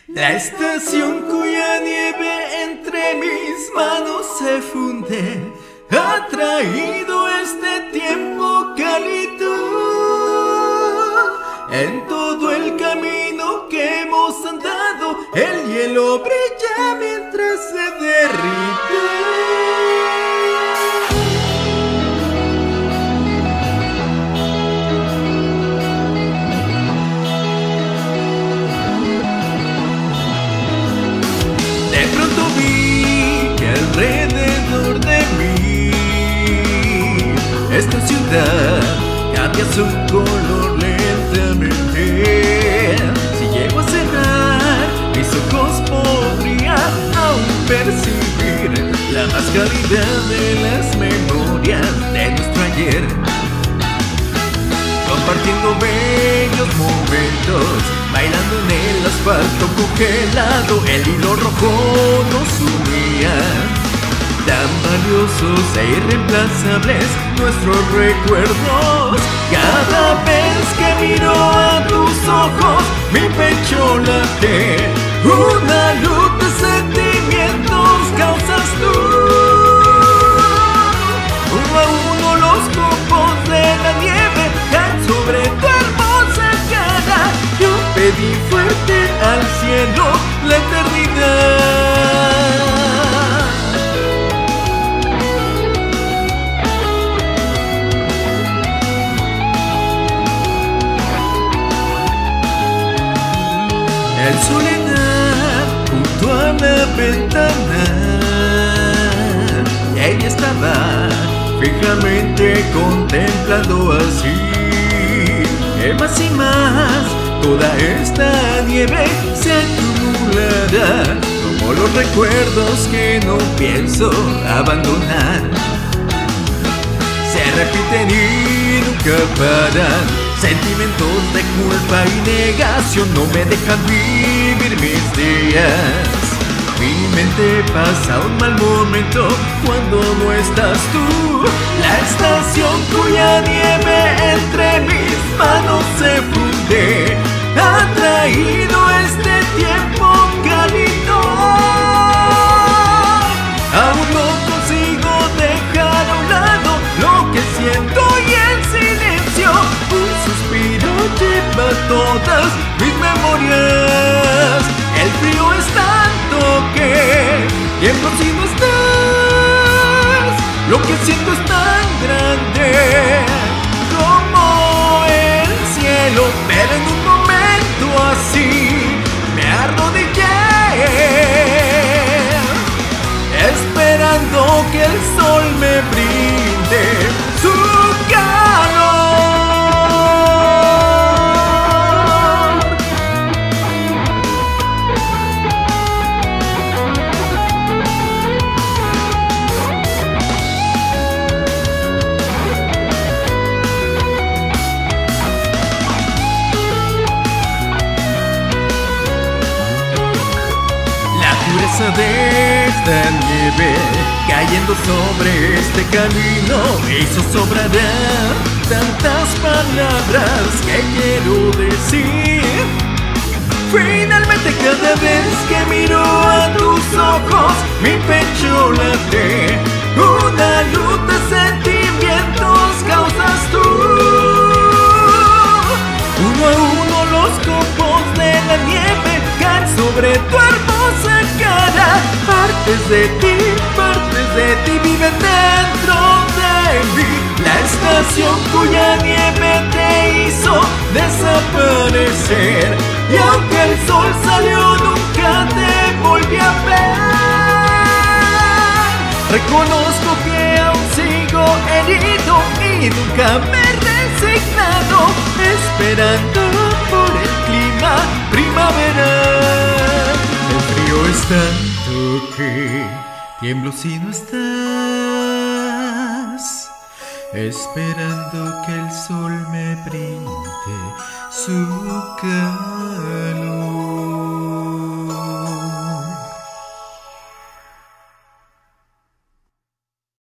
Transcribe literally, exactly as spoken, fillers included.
La estación cuya nieve entre mis manos se funde ha traído este tiempo cálido. En todo el camino que hemos andado, el hielo brilla mientras se derrite. De pronto vi que alrededor de mí esta ciudad cambia su color lentamente. Si llego a cerrar mis ojos podría aún percibir la más cálida de las memorias de nuestro ayer, compartiendo bellos momentos, bailando en el asfalto congelado. El hilo rojo nos unía, tan valiosos e irreemplazables nuestros recuerdos. Cada vez que miro a tus ojos, mi pecho late, una luz de sentimientos causas tú. Uno a uno los copos de la nieve caen sobre tu hermosa cara. Yo pedí fuerte al cielo la eternidad. En soledad junto a la ventana, y ella estaba fijamente contemplando así. Que más y más toda esta nieve se acumulará, como los recuerdos que no pienso abandonar. Se repiten y nunca paran, sentimientos de culpa y negación no me dejan vivir mis días. Mi mente pasa un mal momento cuando no estás tú. La estación cuya nieve entre mis manos se funde ha traído este tiempo cálido. Aún no consigo dejar a un lado lo que siento y en silencio un suspiro lleva todas mis memorias. El frío es tanto que tiemblo si no estás. Lo que siento es tan grande como el cielo, pero en un momento así me arrodillé, esperando que el sol me brinde su calor. De esta nieve cayendo sobre este camino hizo sobrarán tantas palabras que quiero decir. Finalmente cada vez que miro a tus ojos mi pecho late, una luz de sentimientos causas tú. Uno a uno los copos de la nieve caen sobre tu hermosa cara. Partes de ti, partes de ti viven dentro de mí. La estación cuya nieve te hizo desaparecer, y aunque el sol salió nunca te volví a ver. Reconozco que aún sigo herido y nunca me he resignado, esperando por el clima primaveral. El frío es tanto que tiemblo si no estás, esperando que el sol me brinde su calor.